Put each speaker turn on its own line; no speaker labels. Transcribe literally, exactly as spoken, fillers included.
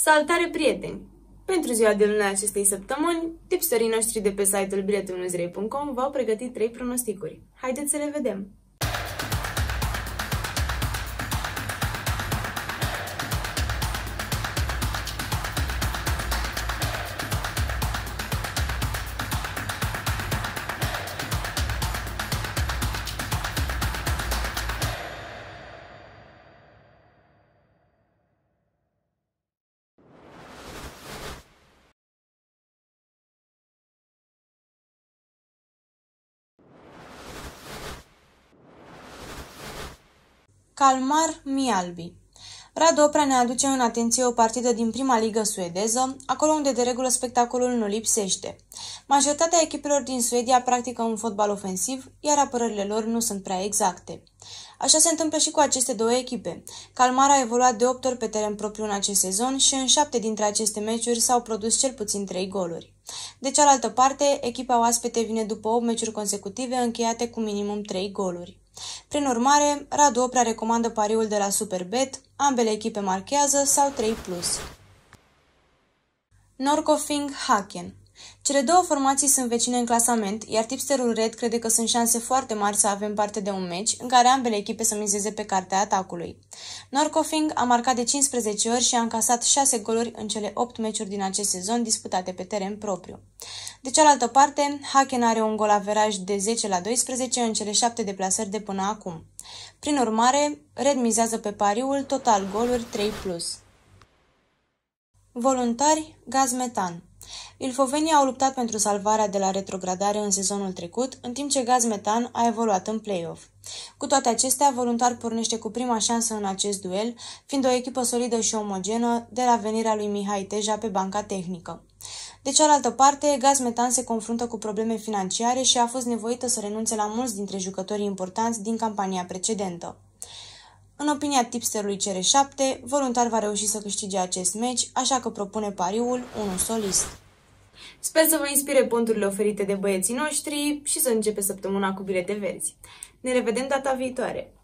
Salutare, prieteni! Pentru ziua de luna acestei săptămâni, tipsterii noștri de pe site-ul biletul muzrei punct com v-au pregătit trei pronosticuri. Haideți să le vedem!
Kalmar Mjällby. Radu Oprea ne aduce în atenție o partidă din prima ligă suedeză, acolo unde de regulă spectacolul nu lipsește. Majoritatea echipelor din Suedia practică un fotbal ofensiv, iar apărările lor nu sunt prea exacte. Așa se întâmplă și cu aceste două echipe. Kalmar a evoluat de opt ori pe teren propriu în acest sezon și în șapte dintre aceste meciuri s-au produs cel puțin trei goluri. De cealaltă parte, echipa oaspete vine după opt meciuri consecutive încheiate cu minimum trei goluri. Prin urmare, Radu Oprea recomandă pariul de la Superbet, ambele echipe marchează sau trei plus. Norrköping Häcken. Cele două formații sunt vecine în clasament, iar tipsterul Red crede că sunt șanse foarte mari să avem parte de un meci în care ambele echipe să mizeze pe cartea atacului. Norrköping a marcat de cincisprezece ori și a încasat șase goluri în cele opt meciuri din acest sezon disputate pe teren propriu. De cealaltă parte, Häcken are un golaveraj de zece la doisprezece în cele șapte deplasări de până acum. Prin urmare, Red mizează pe pariul total goluri trei plus. Voluntari Gaz-Metan. Ilfovenii au luptat pentru salvarea de la retrogradare în sezonul trecut, în timp ce Gaz-Metan a evoluat în play-off. Cu toate acestea, Voluntari pornește cu prima șansă în acest duel, fiind o echipă solidă și omogenă de la venirea lui Mihai Teja pe banca tehnică. De cealaltă parte, Gaz-Metan se confruntă cu probleme financiare și a fost nevoită să renunțe la mulți dintre jucătorii importanți din campania precedentă. În opinia tipsterului C R șapte, Voluntari va reuși să câștige acest meci, așa că propune pariul unu solist.
Sper să vă inspire ponturile oferite de băieții noștri și să începe săptămâna cu bilete verzi. Ne revedem data viitoare!